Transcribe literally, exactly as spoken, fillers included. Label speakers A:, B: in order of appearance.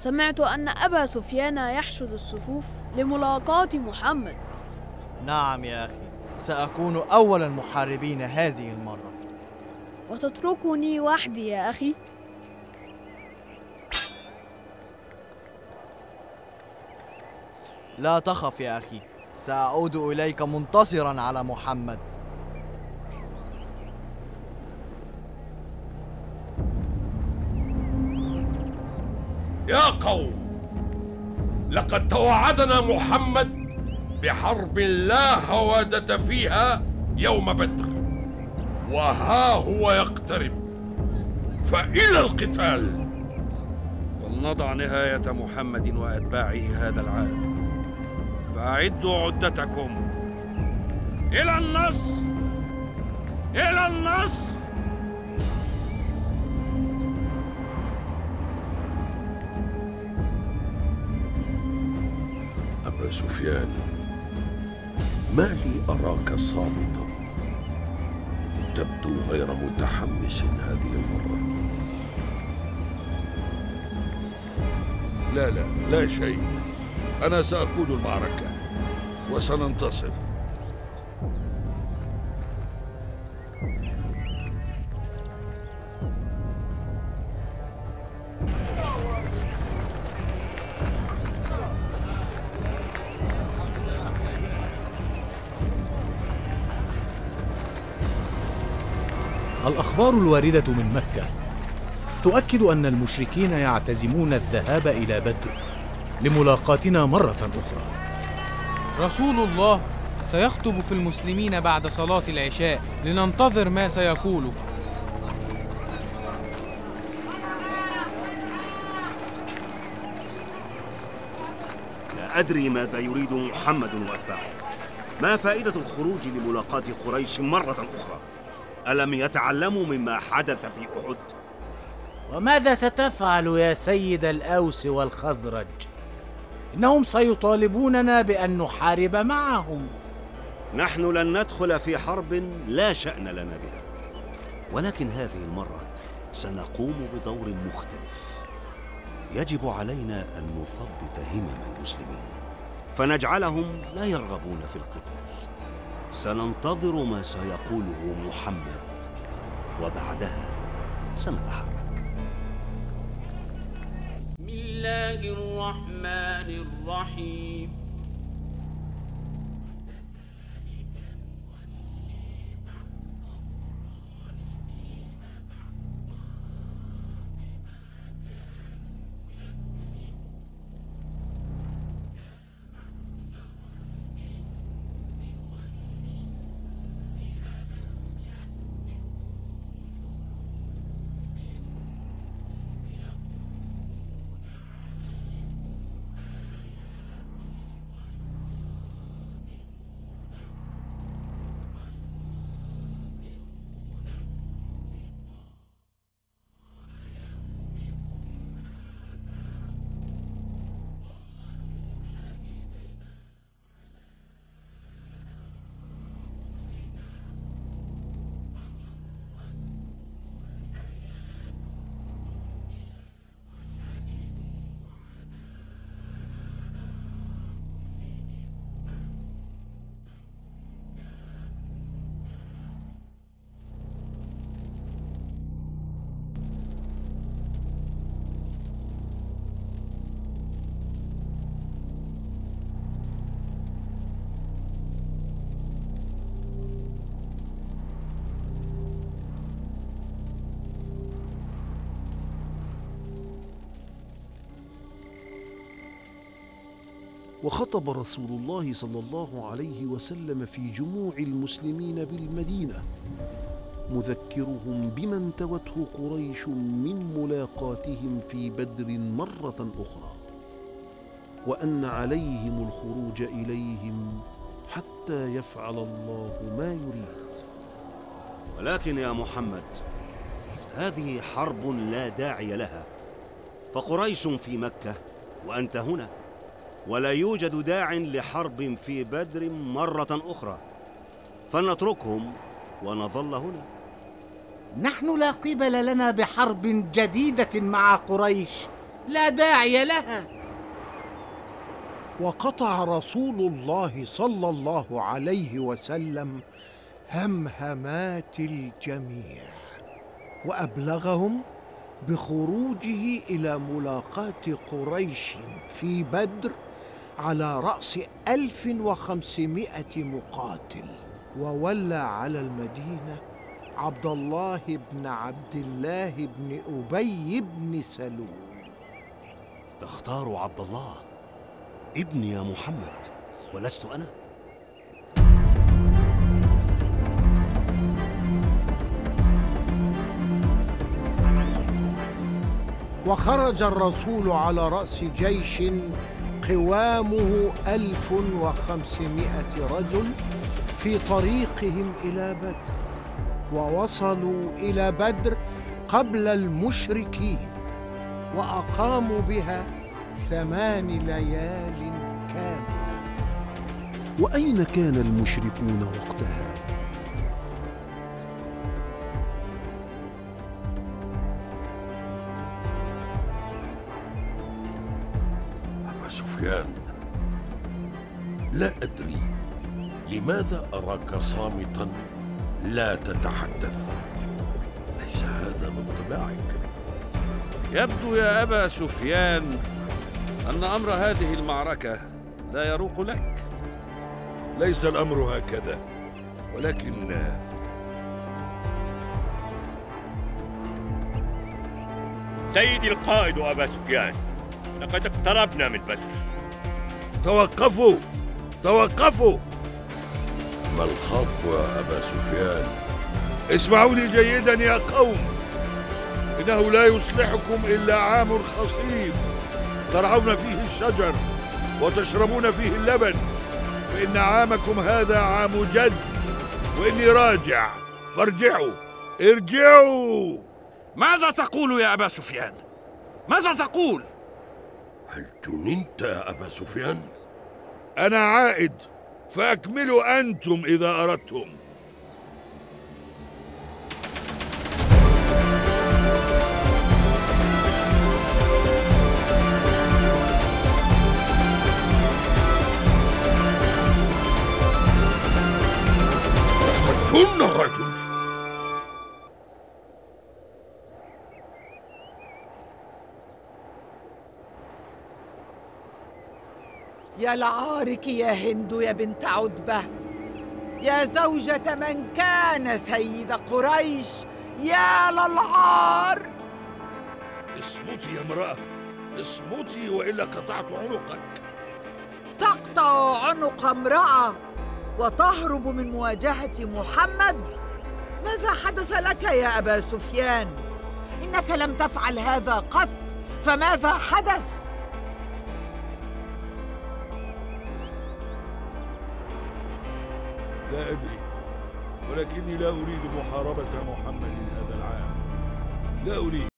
A: سمعت أن أبا سفيان يحشد الصفوف لملاقاة محمد.
B: نعم يا أخي، سأكون أول المحاربين هذه المرة.
A: وتتركني وحدي يا أخي؟
B: لا تخف يا أخي، سأعود إليك منتصرا على محمد.
C: يا قوم، لقد توعدنا محمد بحرب لا هوادة فيها يوم بدر، وها هو يقترب، فإلى القتال.
D: فلنضع نهاية محمد وأتباعه هذا العام، فأعدوا عدتكم. إلى النصر، إلى النصر.
C: أبا سفيان، ما لي أراك صامتا؟ تبدو غير متحمس هذه المرة.
E: لا لا لا شيء، أنا سأقود المعركة وسننتصر.
F: الأخبار الواردة من مكة تؤكد أن المشركين يعتزمون الذهاب إلى بدر لملاقاتنا مرة أخرى.
G: رسول الله سيخطب في المسلمين بعد صلاة العشاء، لننتظر ما سيقوله.
H: لا أدري ماذا يريد محمد وأتباعه. ما فائدة الخروج لملاقاة قريش مرة أخرى؟ ألم يتعلموا مما حدث في أحد؟
I: وماذا ستفعل يا سيد الأوس والخزرج؟ إنهم سيطالبوننا بأن نحارب معهم.
H: نحن لن ندخل في حرب لا شأن لنا بها، ولكن هذه المرة سنقوم بدور مختلف. يجب علينا أن نثبت همم المسلمين فنجعلهم لا يرغبون في القتال. سننتظر ما سيقوله محمد، وبعدها سنتحرك.
J: بسم الله الرحمن الرحيم.
K: وخطب رسول الله صلى الله عليه وسلم في جموع المسلمين بالمدينة مذكرهم بما انتوته قريش من ملاقاتهم في بدر مرة أخرى، وأن عليهم الخروج إليهم حتى يفعل الله ما يريد.
H: ولكن يا محمد، هذه حرب لا داعي لها، فقريش في مكة وأنت هنا، ولا يوجد داع لحرب في بدر مرة أخرى، فلنتركهم ونظل هنا.
I: نحن لا قبل لنا بحرب جديدة مع قريش لا داعي لها.
L: وقطع رسول الله صلى الله عليه وسلم همهمات الجميع، وأبلغهم بخروجه إلى ملاقاة قريش في بدر على رأس ألف وخمسمائة مقاتل، وولى على المدينة عبد الله بن عبد الله بن أبي بن سلول.
H: تختار عبد الله ابني يا محمد ولست أنا؟
L: وخرج الرسول على رأس جيش قوامه ألف وخمسمائة رجل في طريقهم إلى بدر، ووصلوا إلى بدر قبل المشركين، وأقاموا بها ثمان ليال كاملة.
K: وأين كان المشركون وقتها؟
C: أبا سفيان، لا أدري لماذا أراك صامتا لا تتحدث. ليس هذا من طباعك.
D: يبدو يا أبا سفيان أن أمر هذه المعركة لا يروق لك.
E: ليس الأمر هكذا، ولكن
M: سيدي القائد أبا سفيان، لقد اقتربنا من بدر.
E: توقفوا توقفوا.
C: ما الخطب يا أبا سفيان؟
E: اسمعوني جيدا يا قوم، إنه لا يصلحكم إلا عام خصيب ترعون فيه الشجر وتشربون فيه اللبن، فإن عامكم هذا عام جد، وإني راجع، فارجعوا ارجعوا.
D: ماذا تقول يا أبا سفيان؟ ماذا تقول؟
C: هل جننت يا أبا سفيان؟
E: أنا عائد، فأكملوا أنتم إذا أردتم.
C: جن الرجل.
N: يا العارك يا هند يا بنت عتبة، يا زوجة من كان سيد قريش، يا للعار.
E: اصمتي يا امرأة، اصمتي وإلا قطعت عنقك.
N: تقطع عنق امرأة وتهرب من مواجهة محمد؟ ماذا حدث لك يا أبا سفيان؟ إنك لم تفعل هذا قط، فماذا حدث؟
E: لا أدري، ولكني لا أريد محاربة محمد هذا العام. لا أريد،